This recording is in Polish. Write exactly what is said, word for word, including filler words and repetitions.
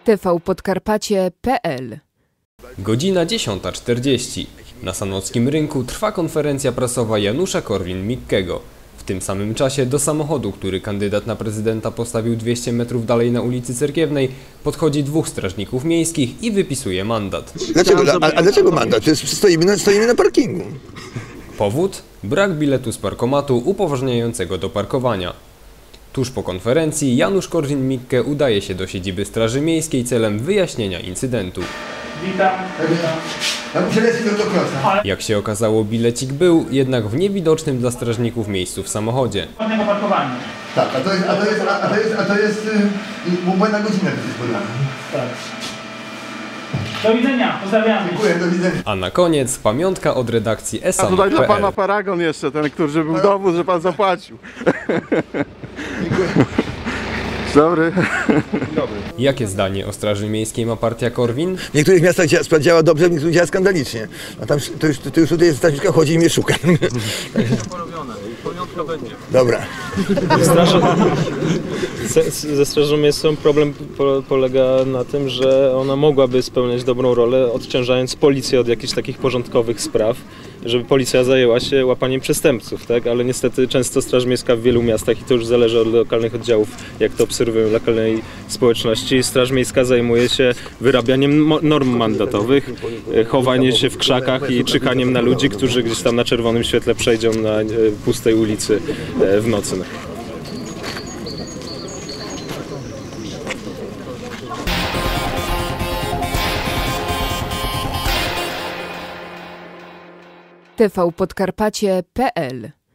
T V Podkarpacie kropka P L. Godzina dziesiąta czterdzieści. Na Sanockim Rynku trwa konferencja prasowa Janusza Korwin-Mikkego. W tym samym czasie do samochodu, który kandydat na prezydenta postawił dwieście metrów dalej na ulicy Cerkiewnej, podchodzi dwóch strażników miejskich i wypisuje mandat. Dlaczego, a, a dlaczego mandat? To jest, stoimy, na, stoimy na parkingu. Powód? Brak biletu z parkomatu upoważniającego do parkowania. Tuż po konferencji Janusz Korwin-Mikke udaje się do siedziby Straży Miejskiej celem wyjaśnienia incydentu. Witam. Jak się okazało, bilecik był, jednak w niewidocznym dla strażników miejscu w samochodzie. Ładnego parkowania. Tak, a to jest, a to jest, a to jest, a to jest yy, błędna godzina, to jest podana. Tak. Do widzenia, pozdrawiamy. Dziękuję, do widzenia. A na koniec pamiątka od redakcji A tutaj esanok dla kropka P L. pana paragon jeszcze, ten, który był dowód, że pan zapłacił. Dziękuję. Dobry. Jakie zdanie o Straży Miejskiej ma partia Korwin? W niektórych miastach dzia, działa dobrze, w niektórych działa skandalicznie. A tam to już, to już tutaj jest strażniczka, chodzi i mnie szuka. Dobra. Ze Strażą Miejską problem polega na tym, że ona mogłaby spełniać dobrą rolę, odciążając policję od jakichś takich porządkowych spraw, żeby policja zajęła się łapaniem przestępców, tak? Ale niestety często Straż Miejska w wielu miastach, i to już zależy od lokalnych oddziałów, jak to obserwują lokalnej społeczności, Straż Miejska zajmuje się wyrabianiem norm mandatowych, chowaniem się w krzakach i czykaniem na ludzi, którzy gdzieś tam na czerwonym świetle przejdą na pustej ulicy w nocy. T V Podkarpacie kropka P L